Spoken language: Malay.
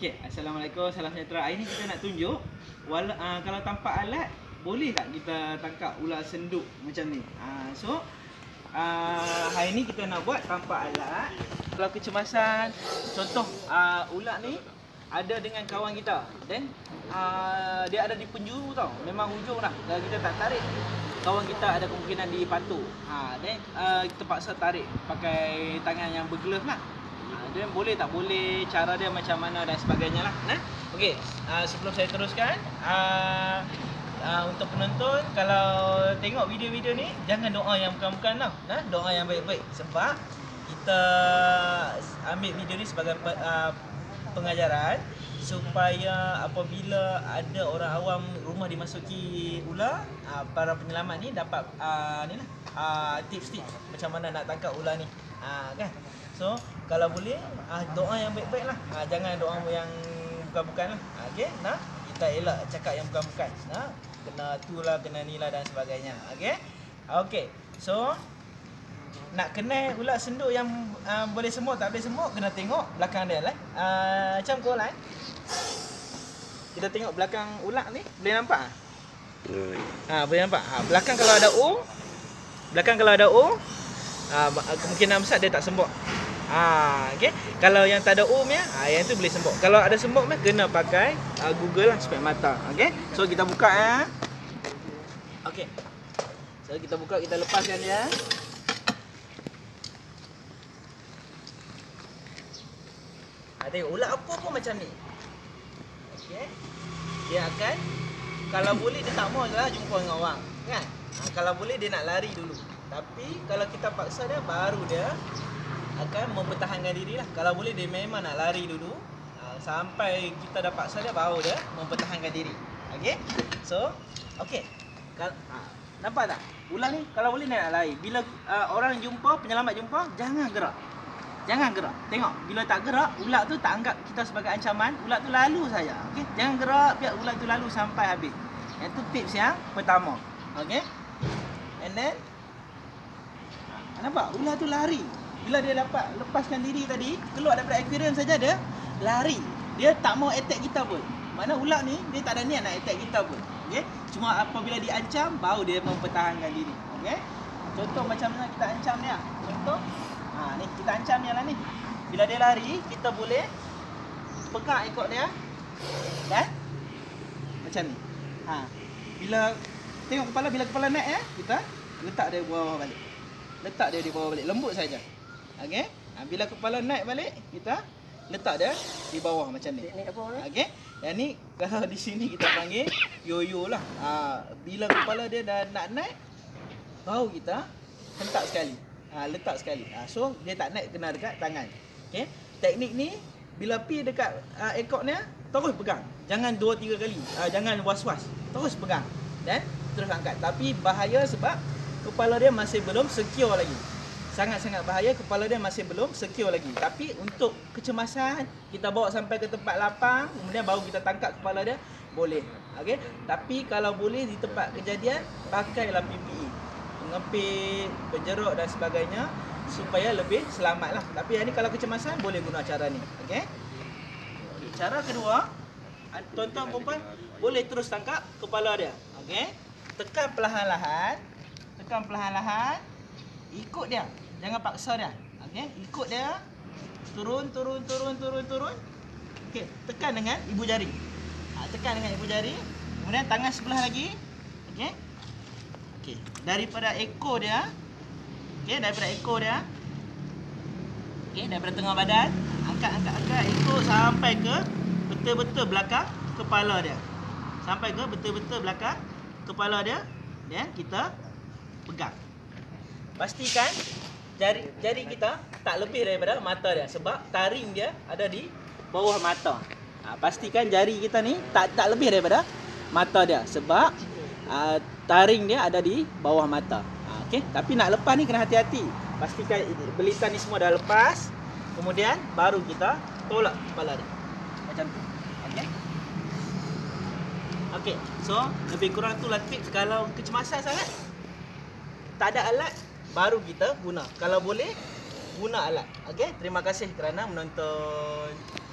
Okey, Assalamualaikum, salam sejahtera. Hari ni kita nak tunjuk kalau tanpa alat boleh tak kita tangkap ular senduk macam ni. Hari ni kita nak buat tanpa alat. Kalau kecemasan, contoh ular ni ada dengan kawan kita, then dia ada di penjuru tau. Memang hujung dah. Kalau kita tak tarik, kawan kita ada kemungkinan dipatuk. Then kita paksa tarik pakai tangan yang berglove lah. Dia boleh tak boleh, cara dia macam mana dan sebagainya lah. Okey, sebelum saya teruskan, untuk penonton, kalau tengok video-video ni, jangan doa yang bukan-bukan lah. Doa yang baik-baik. Sebab kita ambil video ni sebagai pengajaran supaya apabila ada orang awam rumah dimasuki ular, para penyelamat ni dapat tips-tips macam mana nak tangkap ular ni. Kan? So, kalau boleh doa yang baik-baik lah. Jangan doa yang bukan-bukan lah. Okey, kita elak cakap yang bukan-bukan. Kena tu lah, kena ni lah dan sebagainya. Okey, so nak kenal ular senduk yang boleh semut tak boleh semut, kena tengok belakang dia lah. Macam kolan, kita tengok belakang ular ni, boleh nampak? Boleh nampak. Belakang kalau ada O, kemungkinan besar dia tak sembut. Okay. Kalau yang tak ada O yang tu boleh sembut. Kalau ada sembut kena pakai Google lah, spek mata. Okay. So kita buka Okay. So kita buka, kita lepaskan dia. Tengok ular apa pun macam ni. Okay. Dia akan, kalau boleh dia tak mau lah jumpa dengan orang, kan? Kalau boleh dia nak lari dulu. Tapi kalau kita paksa dia, baru dia akan mempertahankan diri lah. Kalau boleh dia memang nak lari dulu, sampai kita dah paksa dia, baru dia mempertahankan diri. Okay. So, okay. Nampak tak? Ular ni kalau boleh dia nak lari. Bila orang jumpa, penyelamat jumpa, jangan gerak. Jangan gerak. Tengok, bila tak gerak, ular tu tak anggap kita sebagai ancaman, ular tu lalu saja. Okay. Jangan gerak, biar ular tu lalu sampai habis. Yang tu tips yang pertama. Okay. And then nampak? Ular tu lari. Bila dia dapat lepaskan diri tadi, keluar daripada aquarium saja dia lari. Dia tak mau attack kita pun. Mana ular ni, dia tak ada niat nak attack kita pun. Okay? Cuma apabila diancam, baru dia mempertahankan diri. Okay? Contoh macam mana kita ancam dia. Contoh, ni kita ancam dia lah ni. Bila dia lari, kita boleh pegang ekor dia. Dan macam ni. Bila tengok kepala, bila kepala naik kita letak dia bawah balik. Letak dia di bawah balik, lembut saja. Okey. Bila kepala naik balik, kita letak dia di bawah macam ni. Okey. Yang ni kalau di sini kita panggil yo-yo lah. Bila kepala dia dah nak naik, baru kita hentak sekali. Letak sekali. So dia tak naik, kena dekat tangan. Okey. Teknik ni bila pi dekat ekor dia, terus pegang. Jangan 2-3 kali. Jangan was-was. Terus pegang dan terus angkat. Tapi bahaya sebab kepala dia masih belum secure lagi. Sangat-sangat bahaya, kepala dia masih belum secure lagi. Tapi untuk kecemasan, kita bawa sampai ke tempat lapang, kemudian baru kita tangkap kepala dia, boleh. Okey. Tapi kalau boleh di tempat kejadian, pakailah PPE. Pengepit, penjeruk dan sebagainya supaya lebih selamat lah. Tapi yang ni kalau kecemasan, boleh guna cara ni. Okey. Cara kedua, tuan-tuan perempuan boleh terus tangkap kepala dia. Okey. Tekan perlahan-lahan. Ikut dia. Jangan paksa dia. Okey, ikut dia. Turun. Okey, tekan dengan ibu jari. Tekan dengan ibu jari. Kemudian tangan sebelah lagi. Okey. Okey, daripada ekor dia. Okey, daripada tengah badan, angkat ekor sampai ke betul-betul belakang kepala dia. Dan kita pegang. Pastikan jari kita tak lebih daripada mata dia, sebab taring dia ada di bawah mata. Pastikan jari kita ni tak lebih daripada mata dia, sebab taring dia ada di bawah mata. Okey, tapi nak lepas ni kena hati-hati. Pastikan belitan ni semua dah lepas, kemudian baru kita tolak kepala dia. Macam tu. Okey. Okey, so lebih kurang itulah tips kalau kecemasan sangat. Tak ada alat, baru kita guna. Kalau boleh, guna alat. Okey, terima kasih kerana menonton.